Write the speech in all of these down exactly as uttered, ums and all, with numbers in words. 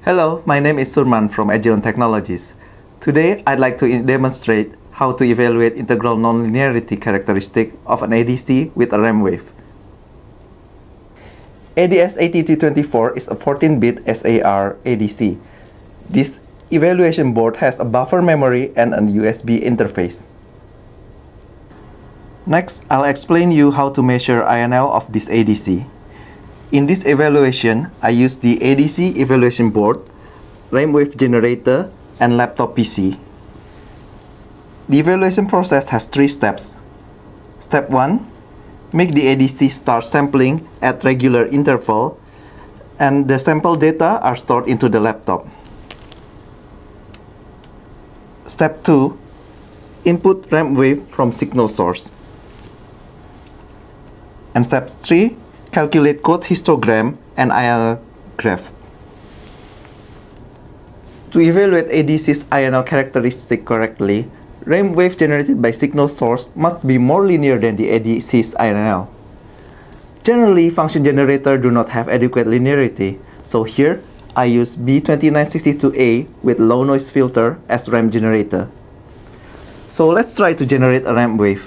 Hello, my name is Surman from Agilon Technologies. Today, I'd like to demonstrate how to evaluate integral non-linearity characteristic of an A D C with a RAM wave. A D S eight two two four is a fourteen bit S A R A D C. This evaluation board has a buffer memory and a U S B interface. Next, I'll explain you how to measure I N L of this A D C. In this evaluation, I use the A D C evaluation board, RAM wave generator, and laptop P C. The evaluation process has three steps. Step one, make the A D C start sampling at regular interval, and the sample data are stored into the laptop. Step two, input RAM wave from signal source. And step three, calculate code histogram and I N L graph. To evaluate A D C's I N L characteristic correctly, RAM wave generated by signal source must be more linear than the A D C's I N L. Generally, function generators do not have adequate linearity, so here I use B twenty-nine sixty-two A with low noise filter as RAM generator. So let's try to generate a RAM wave.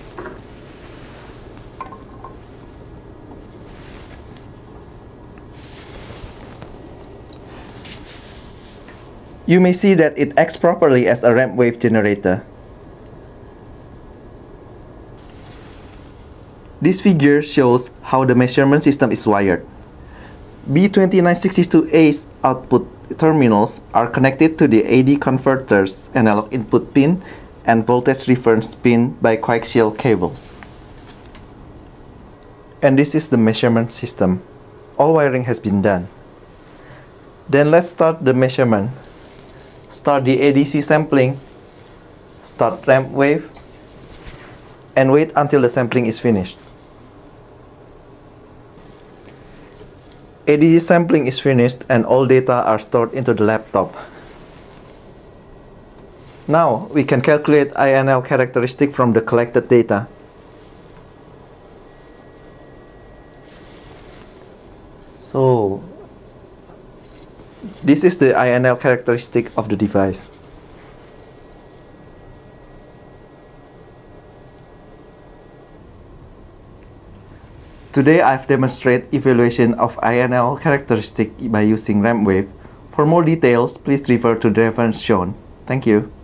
You may see that it acts properly as a RAM wave generator. This figure shows how the measurement system is wired. B twenty-nine sixty-two A's output terminals are connected to the A D converter's analog input pin and voltage reference pin by coaxial cables. And this is the measurement system. All wiring has been done. Then let's start the measurement. Start the A D C sampling, start RAM wave, and wait until the sampling is finished. A D C sampling is finished and all data are stored into the laptop. Now we can calculate I N L characteristic from the collected data. So this is the I N L characteristic of the device. Today I've demonstrated evaluation of I N L characteristic by using RAM wave. For more details, please refer to the reference shown. Thank you.